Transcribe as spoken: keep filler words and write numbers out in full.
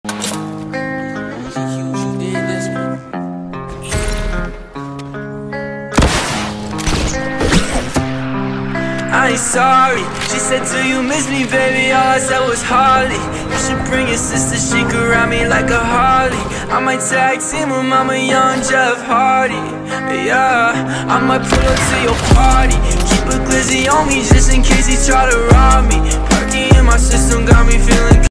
I ain't sorry. She said, do you miss me, baby? All I said was hardly. You should bring your sister, she could ride me like a Harley. I might tag team with Mama Young Jeff Hardy. Yeah, I might pull up to your party. Keep a glizzy on me just in case he try to rob me. Perky in my system got me feeling